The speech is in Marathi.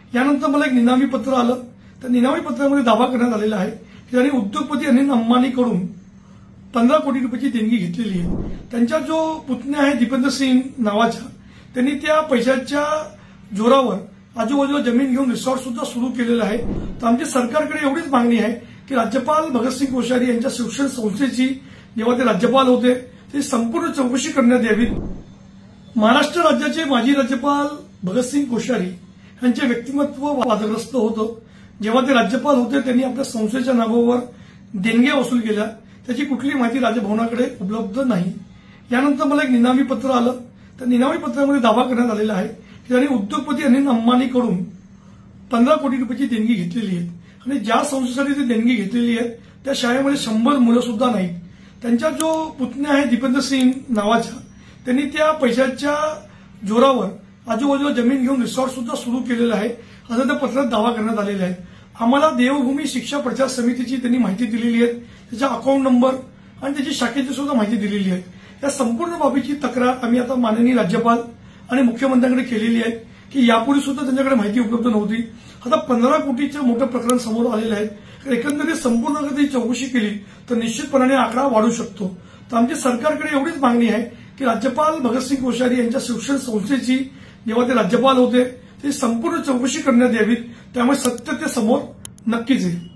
यानंतर मला एक निनावी पत्र आलं. तर निनावी पत्रामध्ये दावा करण्यात आलेला आहे की त्यांनी उद्योगपती अनिल अंबानीकडून 15 कोटी रुपयाची देणगी घेतलेली आहे. त्यांचा जो पुतण्या आहे दीपेंद्र सिंग नावाचा, त्यांनी त्या पैशाच्या जोरावर आजूबाजूला जमीन घेऊन रिसॉर्ट सुद्धा सुरू केलेलं आहे. तर आमची सरकारकडे एवढीच मागणी आहे की राज्यपाल भगतसिंग कोश्यारी यांच्या शिक्षण संस्थेची जेव्हा ते राज्यपाल होते ती संपूर्ण चौकशी करण्यात यावी. महाराष्ट्र राज्याचे माजी राज्यपाल भगतसिंग कोश्यारी यांचे व्यक्तिमत्व वादग्रस्त होतं. जेव्हा ते राज्यपाल होते त्यांनी आपल्या संस्थेच्या नावावर देणग्या वसूल केल्या. त्याची कुठली माहिती राजभवनाकडे उपलब्ध नाही. यानंतर मला एक निनावी पत्र आलं. तर निनावी पत्रामध्ये दावा करण्यात आलेला आहे की त्यांनी उद्योगपती अनिल अंबानीकडून 15 कोटी रुपयाची देणगी घेतलेली आहे आणि ज्या संस्थेसाठी ती देणगी घेतलेली आहे त्या शाळेमध्ये 100 मुलं सुद्धा नाहीत. त्यांचा जो पुतण्या आहे दीपेंद्र सिंग नावाचा, त्यांनी त्या पैशाच्या जोरावर आजूबाजूला जमीन घेऊन रिसॉर्ट सुद्धा सुरू केलेलं आहे असं त्या पत्रात दावा करण्यात आलेला आहे. आम्हाला देवभूमी शिक्षा प्रचार समितीची त्यांनी माहिती दिलेली आहे, त्याचा अकाउंट नंबर आणि त्याची शाखेची सुद्धा माहिती दिलेली आहे. या संपूर्ण बाबीची तक्रार आम्ही आता माननीय राज्यपाल आणि मुख्यमंत्र्यांकडे केलेली आहे की यापूर्वी सुद्धा त्यांच्याकडे माहिती उपलब्ध नव्हती. आता 15 कोटीचं मोठं प्रकरण समोर आलेलं आहे. एकंदरीत संपूर्ण जर चौकशी केली तर निश्चितपणाने आकडा वाढू शकतो. तर आमची सरकारकडे एवढीच मागणी आहे की राज्यपाल भगतसिंग कोश्यारी यांच्या शिक्षण संस्थेची जेव्हा ते राज्यपाल होते ती संपूर्ण चौकशी करण्यात यावी. त्यामुळे सत्य ते समोर नक्कीच येईल.